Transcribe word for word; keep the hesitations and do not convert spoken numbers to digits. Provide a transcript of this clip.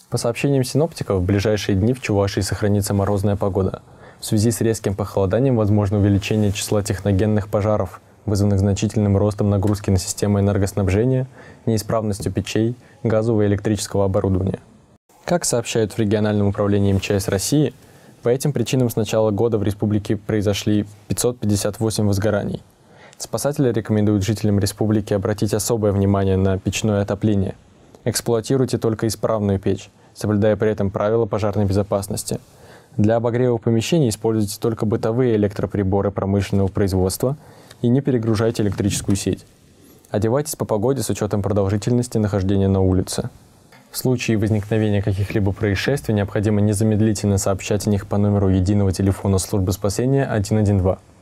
По сообщениям синоптиков, в ближайшие дни в Чувашии сохранится морозная погода. В связи с резким похолоданием возможно увеличение числа техногенных пожаров, вызванных значительным ростом нагрузки на системы энергоснабжения, неисправностью печей, газового и электрического оборудования. Как сообщают в региональном управлении эм че эс России, по этим причинам с начала года в республике произошли пятьсот пятьдесят восемь возгораний. Спасатели рекомендуют жителям республики обратить особое внимание на печное отопление. Эксплуатируйте только исправную печь, соблюдая при этом правила пожарной безопасности. Для обогрева помещений используйте только бытовые электроприборы промышленного производства и не перегружайте электрическую сеть. Одевайтесь по погоде с учетом продолжительности нахождения на улице. В случае возникновения каких-либо происшествий необходимо незамедлительно сообщать о них по номеру единого телефона службы спасения один один два.